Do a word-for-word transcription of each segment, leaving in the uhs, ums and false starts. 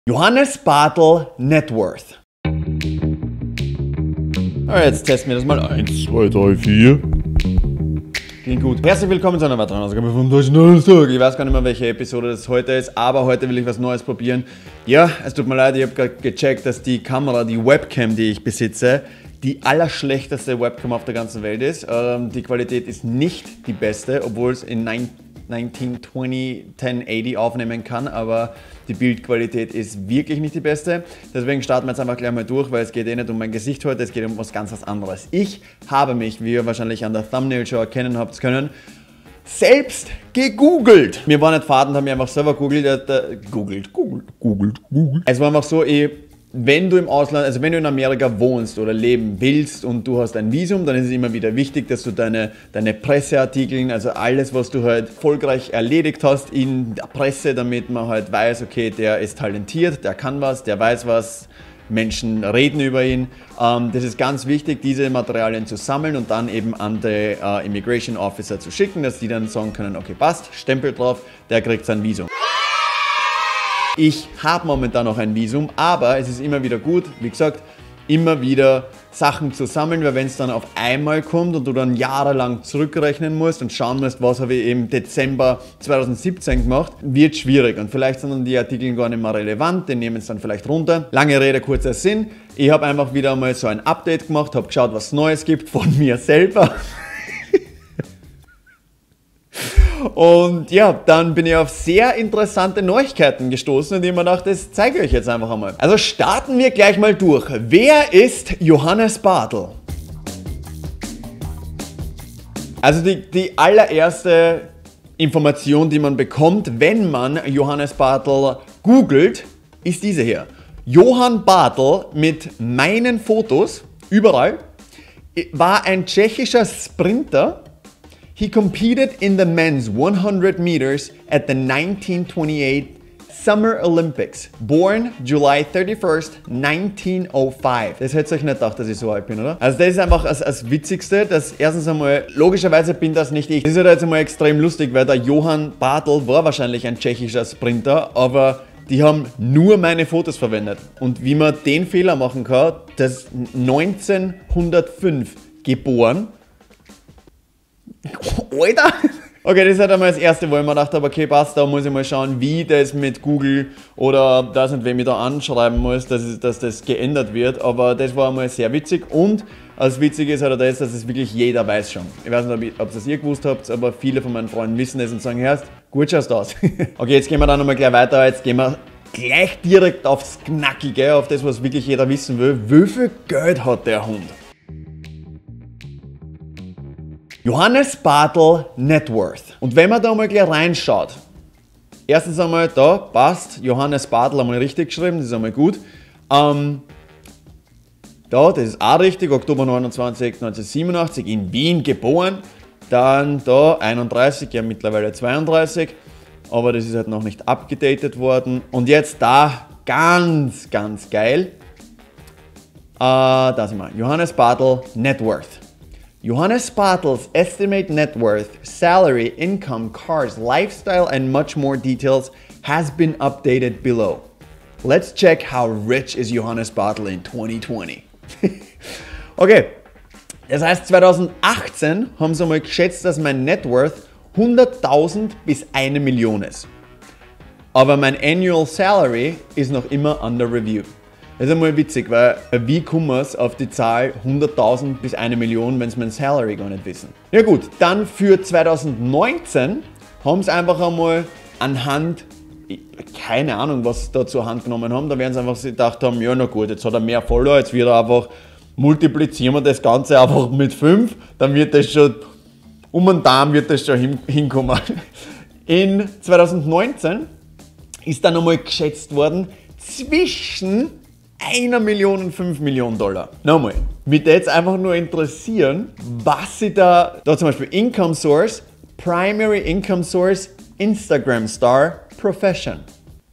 Johannes Bartel Net Worth. Aber jetzt testen wir das mal. eins, zwei, drei, vier. Klingt gut. Herzlich willkommen zu einer weiteren Ausgabe vom Deutschen Donnerstag. Ich weiß gar nicht mehr, welche Episode das heute ist, aber heute will ich was Neues probieren. Ja, es tut mir leid, ich habe gerade gecheckt, dass die Kamera, die Webcam, die ich besitze, die allerschlechteste Webcam auf der ganzen Welt ist. Ähm, die Qualität ist nicht die beste, obwohl es in neunzehn zwanzig, zehn achtzig aufnehmen kann, aber die Bildqualität ist wirklich nicht die beste. Deswegen starten wir jetzt einfach gleich mal durch, weil es geht eh nicht um mein Gesicht heute, es geht um was ganz was anderes. Ich habe mich, wie ihr wahrscheinlich an der Thumbnail schon erkennen habt können, selbst gegoogelt. Mir war nicht Faden, haben mir einfach selber googelt, äh, googelt, googelt, googelt, googelt. Es war einfach so, ich Wenn du im Ausland, also wenn du in Amerika wohnst oder leben willst und du hast ein Visum, dann ist es immer wieder wichtig, dass du deine, deine Presseartikel, also alles, was du halt erfolgreich erledigt hast in der Presse, damit man halt weiß, okay, der ist talentiert, der kann was, der weiß was, Menschen reden über ihn. Ähm, das ist ganz wichtig, diese Materialien zu sammeln und dann eben an die äh, Immigration Officer zu schicken, dass die dann sagen können, okay, passt, Stempel drauf, der kriegt sein Visum. Ich habe momentan noch ein Visum, aber es ist immer wieder gut, wie gesagt, immer wieder Sachen zu sammeln, weil wenn es dann auf einmal kommt und du dann jahrelang zurückrechnen musst und schauen musst, was habe ich im Dezember zweitausendsiebzehn gemacht, wird schwierig und vielleicht sind dann die Artikel gar nicht mehr relevant, die nehmen es dann vielleicht runter. Lange Rede, kurzer Sinn, ich habe einfach wieder mal so ein Update gemacht, habe geschaut, was Neues gibt von mir selber. Und ja, dann bin ich auf sehr interessante Neuigkeiten gestoßen und ich mir gedacht, das zeige ich euch jetzt einfach einmal. Also starten wir gleich mal durch. Wer ist Johannes Bartel? Also die, die allererste Information, die man bekommt, wenn man Johannes Bartel googelt, ist diese hier. Johann Bartel mit meinen Fotos, überall, war ein tschechischer Sprinter. He competed in the men's hundred meters at the nineteen twenty-eight Summer Olympics. Born July thirty-first, nineteen oh five. Das hättet ihr euch nicht gedacht, dass ich so alt bin, oder? Also das ist einfach das, das Witzigste, dass erstens einmal, logischerweise bin das nicht ich. Das ist ja jetzt einmal extrem lustig, weil der Johann Bartel war wahrscheinlich ein tschechischer Sprinter, aber die haben nur meine Fotos verwendet. Und wie man den Fehler machen kann, das neunzehnhundertfünf geboren. Alter! Okay, das ist halt einmal das erste, wo ich mir gedacht habe, okay, passt, da muss ich mal schauen, wie das mit Google oder das und wem ich da anschreiben muss, dass, es, dass das geändert wird. Aber das war einmal sehr witzig und als witzig ist halt das, dass es wirklich jeder weiß schon. Ich weiß nicht, ob, ich, ob das ihr gewusst habt, aber viele von meinen Freunden wissen es und sagen, Herrst, gut schaust du aus. Okay, jetzt gehen wir dann nochmal gleich weiter, jetzt gehen wir gleich direkt aufs Knackige, auf das, was wirklich jeder wissen will. Wie viel Geld hat der Hund? Johannes Bartel Net Worth. Und wenn man da mal gleich reinschaut, erstens einmal da, passt, Johannes Bartel einmal richtig geschrieben, das ist einmal gut. Ähm, da, das ist auch richtig, Oktober neunundzwanzigsten neunzehnhundertsiebenundachtzig in Wien geboren. Dann da, einunddreißig, ja mittlerweile zweiunddreißig, aber das ist halt noch nicht abgedatet worden. Und jetzt da, ganz, ganz geil, äh, da sind wir, Johannes Bartel Net Worth. Johannes Bartel's estimated net worth, salary, income, cars, lifestyle, and much more details has been updated below. Let's check how rich is Johannes Bartel in twenty twenty. Okay, das heißt zweitausendachtzehn haben sie mal geschätzt, dass mein Net Worth hunderttausend bis eine Million ist. Aber mein Annual Salary ist noch immer under review. Das ist einmal witzig, weil wie kommen wir es auf die Zahl hunderttausend bis eine Million, wenn sie mein Salary gar nicht wissen? Ja gut, dann für zweitausendneunzehn haben sie einfach einmal anhand, keine Ahnung, was sie da zur Hand genommen haben, da werden sie einfach gedacht haben, ja na gut, jetzt hat er mehr Follower, jetzt wird er einfach, multiplizieren wir das Ganze einfach mit fünf, dann wird das schon, um den Daumen wird das schon hin, hinkommen. In zweitausendneunzehn ist dann einmal geschätzt worden, zwischen eine Million und fünf Millionen Dollar. Nochmal, mich jetzt einfach nur interessieren, was sie da, da zum Beispiel Income Source, Primary Income Source, Instagram Star, Profession.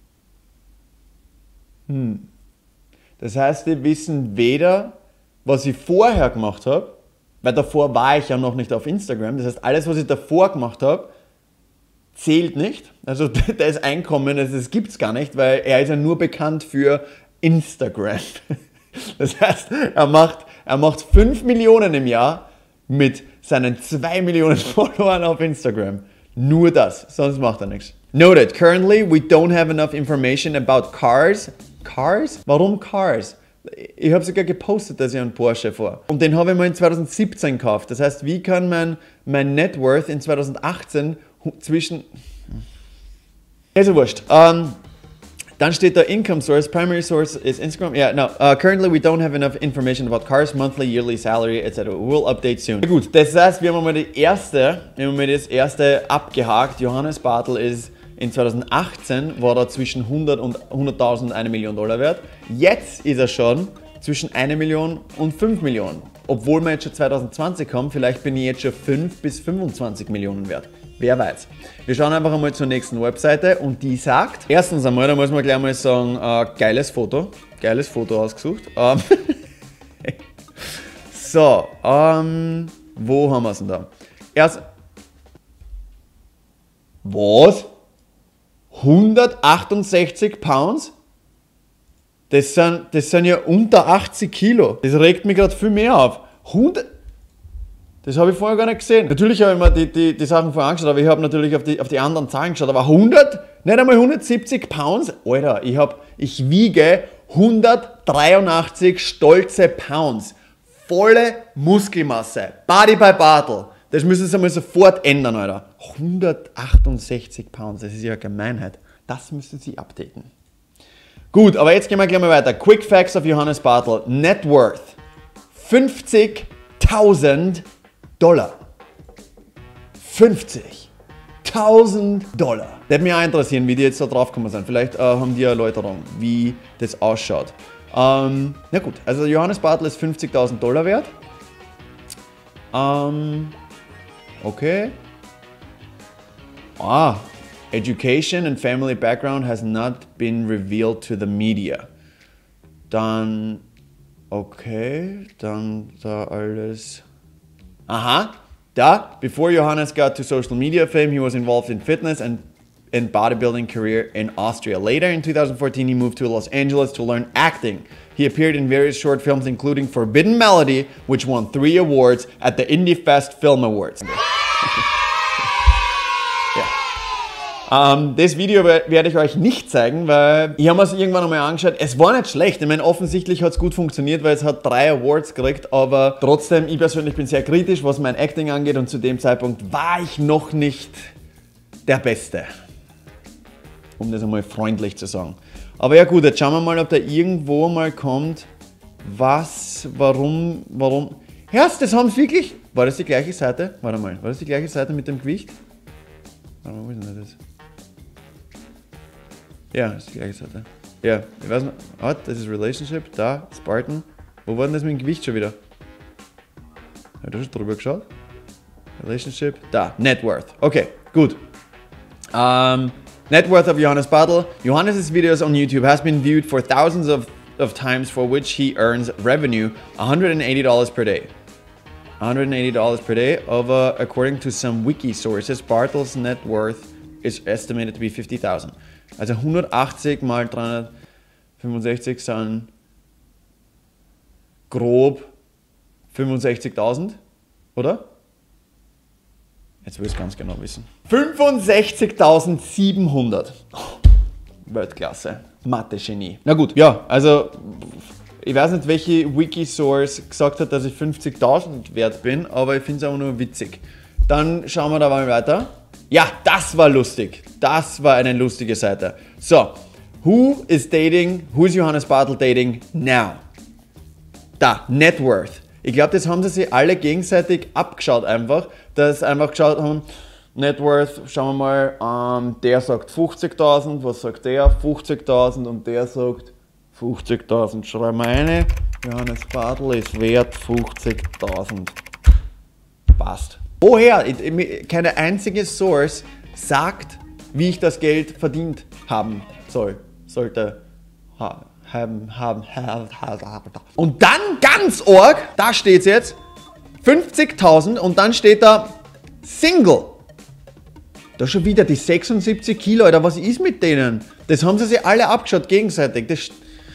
Hm. Das heißt, die wissen weder, was ich vorher gemacht habe, weil davor war ich ja noch nicht auf Instagram. Das heißt, alles, was ich davor gemacht habe, zählt nicht. Also das Einkommen, das, das gibt es gar nicht, weil er ist ja nur bekannt für Instagram. Das heißt, er macht, er macht fünf Millionen im Jahr mit seinen zwei Millionen Followern auf Instagram. Nur das, sonst macht er nichts. Noted, currently we don't have enough information about cars. Cars? Warum Cars? Ich habe sogar gepostet, dass ich einen Porsche fahre. Und den habe ich mal in zwanzig siebzehn gekauft. Das heißt, wie kann mein, mein Net Worth in zwanzig achtzehn zwischen... Ist ja wurscht. Um, dann steht da Income Source, Primary Source is Instagram. Yeah, no, uh, currently we don't have enough information about cars, monthly, yearly salary, et cetera. We'll update soon. Ja, gut, das heißt, wir haben mal die erste, wir haben mal das erste abgehakt. Johannes Bartel ist in zwanzig achtzehn war er zwischen hundert und hunderttausend eine Million Dollar wert. Jetzt ist er schon zwischen eine Million und fünf Millionen. Obwohl wir jetzt schon zwanzig zwanzig haben, vielleicht bin ich jetzt schon fünf bis fünfundzwanzig Millionen wert. Wer weiß. Wir schauen einfach einmal zur nächsten Webseite und die sagt, erstens einmal, da muss man gleich mal sagen, äh, geiles Foto, geiles Foto ausgesucht. Ähm so, ähm, wo haben wir es denn da? Erst, was? hundertachtundsechzig Pounds? Das sind, das sind ja unter achtzig Kilo. Das regt mich gerade viel mehr auf. hundert Das habe ich vorher gar nicht gesehen. Natürlich habe ich mir die, die, die Sachen vorher angeschaut, aber ich habe natürlich auf die, auf die anderen Zahlen geschaut. Aber hundert, nicht einmal hundertsiebzig Pounds? Alter, ich, hab, ich wiege hundertdreiundachtzig stolze Pounds. Volle Muskelmasse. Body by Bartel. Das müssen sie einmal sofort ändern, Alter. hundertachtundsechzig Pounds, das ist ja eine Gemeinheit. Das müssen sie updaten. Gut, aber jetzt gehen wir gleich mal weiter. Quick Facts of Johannes Bartel. Net Worth fünfzigtausend Dollar. fünfzigtausend Dollar. Das würde mich auch interessieren, wie die jetzt da drauf gekommen sind. Vielleicht äh, haben die eine Erläuterung, wie das ausschaut. Ähm, na gut, also Johannes Bartel ist fünfzigtausend Dollar wert. Ähm, okay. Ah, Education and family background has not been revealed to the media. Dann, okay, dann da alles. Aha, da, before Johannes got to social media fame, he was involved in fitness and, and bodybuilding career in Austria. Later in two thousand fourteen, he moved to Los Angeles to learn acting. He appeared in various short films, including Forbidden Melody, which won three awards at the Indie Fest Film Awards. Um, das Video werde ich euch nicht zeigen, weil ich habe mir es irgendwann einmal angeschaut. Es war nicht schlecht. Ich meine, offensichtlich hat es gut funktioniert, weil es hat drei Awards gekriegt, aber trotzdem, ich persönlich bin sehr kritisch, was mein Acting angeht und zu dem Zeitpunkt war ich noch nicht der Beste. Um das einmal freundlich zu sagen. Aber ja gut, jetzt schauen wir mal, ob da irgendwo mal kommt, was, warum, warum. Herz, das haben sie wirklich. War das die gleiche Seite? Warte mal, war das die gleiche Seite mit dem Gewicht? Warte mal, wo ist denn das? Ja, das ist die gleiche Seite. Ja, ich weiß nicht. Ah, das ist Relationship, da, Spartan. Wo war denn das mit dem Gewicht schon wieder? Habe ich da schon drüber geschaut? Relationship, da, Net Worth. Okay, gut. Um, Net Worth of Johannes Bartel. Johannes' videos on YouTube has been viewed for thousands of, of times, for which he earns revenue one hundred eighty dollars per day. one hundred eighty dollars per day, of, uh, according to some wiki sources, Bartel's net worth is estimated to be fifty thousand. Also hundertachtzig mal dreihundertfünfundsechzig sind grob fünfundsechzigtausend, oder? Jetzt will ich es ganz genau wissen. fünfundsechzigtausendsiebenhundert. Weltklasse. Mathe-Genie. Na gut, ja, also ich weiß nicht, welche Wikisource gesagt hat, dass ich fünfzigtausend wert bin, aber ich finde es auch nur witzig. Dann schauen wir da mal weiter. Ja, das war lustig. Das war eine lustige Seite. So, who is dating, who is Johannes Bartel dating now? Da, Net Worth. Ich glaube, das haben sie sich alle gegenseitig abgeschaut einfach, dass sie einfach geschaut haben, Net Worth, schauen wir mal, ähm, der sagt fünfzigtausend, was sagt der? fünfzigtausend und der sagt fünfzigtausend. Schreiben wir eine, Johannes Bartel ist wert fünfzigtausend. Passt. Woher? Keine einzige Source sagt, wie ich das Geld verdient haben soll, sollte. Haben, haben, haben, haben. Und dann ganz arg, da steht es jetzt, fünfzigtausend und dann steht da Single. Da schon wieder die sechsundsiebzig Kilo, Alter, was ist mit denen? Das haben sie sich alle abgeschaut, gegenseitig. Das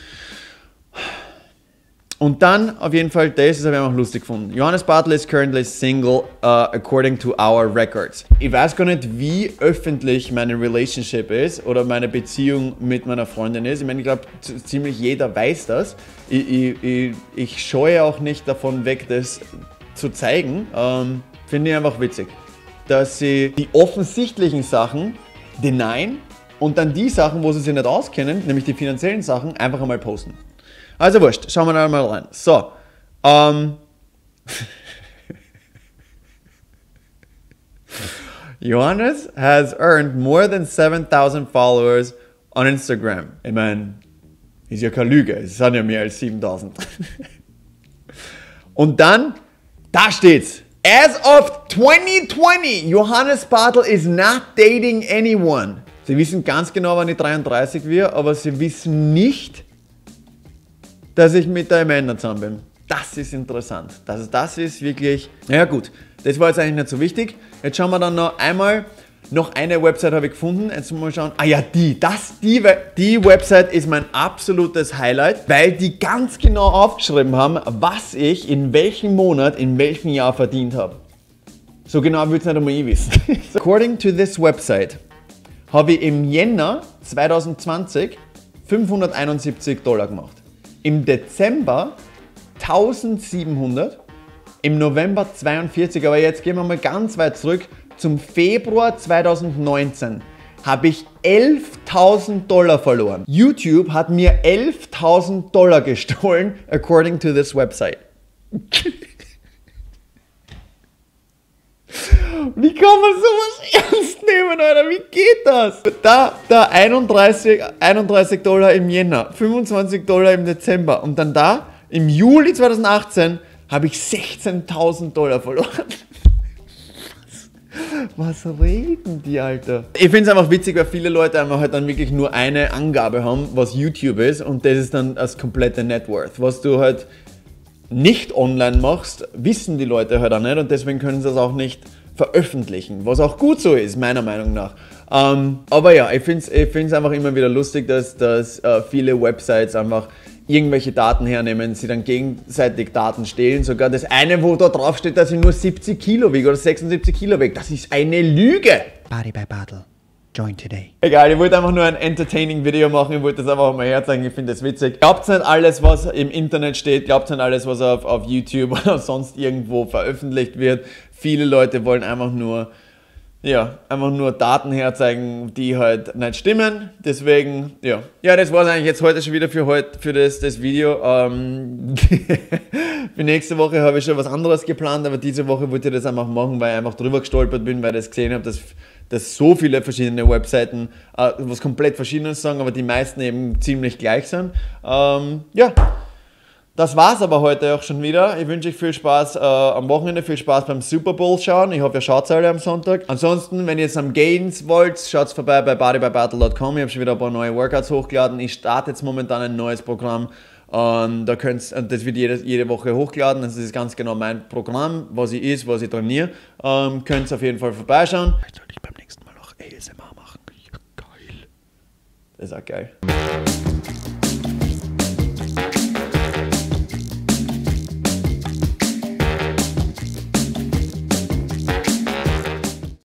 Und dann auf jeden Fall, das ist aber auch lustig gefunden. Johannes Bartel is currently single uh, according to our records. Ich weiß gar nicht, wie öffentlich meine Relationship ist oder meine Beziehung mit meiner Freundin ist. Ich meine, ich glaube, ziemlich jeder weiß das. Ich, ich, ich, ich scheue auch nicht davon weg, das zu zeigen. Ähm, Finde ich einfach witzig, dass sie die offensichtlichen Sachen denyen und dann die Sachen, wo sie sich nicht auskennen, nämlich die finanziellen Sachen, einfach einmal posten. Also wurscht, schauen wir da mal rein. So, ähm, Johannes has earned more than seven thousand followers on Instagram. Ich meine, ist ja keine Lüge, es sind ja mehr als siebentausend. Und dann, da steht's. As of twenty twenty, Johannes Bartel is not dating anyone. Sie wissen ganz genau, wann ich dreiunddreißig werde, aber sie wissen nicht, dass ich mit der Amanda zusammen bin. Das ist interessant. Das, das ist wirklich... Ja gut, das war jetzt eigentlich nicht so wichtig. Jetzt schauen wir dann noch einmal... Noch eine Website habe ich gefunden. Jetzt mal schauen. Ah ja, die. Das, die, die Website ist mein absolutes Highlight, weil die ganz genau aufgeschrieben haben, was ich in welchem Monat, in welchem Jahr verdient habe. So genau würde es nicht einmal ich wissen. According to this website habe ich im Jänner zwanzig zwanzig fünfhunderteinundsiebzig Dollar gemacht. Im Dezember eintausendsiebenhundert, im November zweiundvierzig, aber jetzt gehen wir mal ganz weit zurück, zum Februar zweitausendneunzehn habe ich elftausend Dollar verloren. YouTube hat mir elftausend Dollar gestohlen, according to this website. Wie kann man sowas ernst nehmen, Alter? Wie geht das? Da, da einunddreißig, einunddreißig Dollar im Jänner, fünfundzwanzig Dollar im Dezember und dann da im Juli zweitausendachtzehn habe ich sechzehntausend Dollar verloren. Was reden die, Alter? Ich finde es einfach witzig, weil viele Leute einfach halt dann wirklich nur eine Angabe haben, was YouTube ist und das ist dann das komplette Net Worth. Was du halt nicht online machst, wissen die Leute halt auch nicht und deswegen können sie das auch nicht veröffentlichen, was auch gut so ist, meiner Meinung nach. Ähm, aber ja, ich finde es ich find's einfach immer wieder lustig, dass, dass äh, viele Websites einfach irgendwelche Daten hernehmen, sie dann gegenseitig Daten stehlen. Sogar das eine, wo da drauf steht, dass ich nur siebzig Kilo wiege oder sechsundsiebzig Kilo wiege, das ist eine Lüge. Body by Bartel. Join today. Egal, ich wollte einfach nur ein entertaining Video machen, ich wollte das einfach mal herzeigen, ich finde das witzig. Glaubt nicht alles, was im Internet steht, glaubt nicht alles, was auf, auf YouTube oder sonst irgendwo veröffentlicht wird. Viele Leute wollen einfach nur, ja, einfach nur Daten herzeigen, die halt nicht stimmen. Deswegen, ja. Ja, das war es eigentlich jetzt heute schon wieder für heute, für das, das Video. Ähm, für nächste Woche habe ich schon was anderes geplant, aber diese Woche wollte ich das einfach machen, weil ich einfach drüber gestolpert bin, weil ich das gesehen habe, dass, dass so viele verschiedene Webseiten äh, was komplett Verschiedenes sagen, aber die meisten eben ziemlich gleich sind. Ähm, ja. Das war's aber heute auch schon wieder. Ich wünsche euch viel Spaß äh, am Wochenende, viel Spaß beim Super Bowl schauen. Ich hoffe, ihr schaut alle am Sonntag. Ansonsten, wenn ihr jetzt am Gains wollt, schaut vorbei bei body by bartel dot com. Ich habe schon wieder ein paar neue Workouts hochgeladen. Ich starte jetzt momentan ein neues Programm. Ähm, da könnt's, das wird jede, jede Woche hochgeladen. Das ist ganz genau mein Programm, was ich ist, was ich trainiere. Ähm, könnt ihr auf jeden Fall vorbeischauen. Vielleicht sollte ich beim nächsten Mal auch A S M R machen. Ja, geil. Das ist auch geil.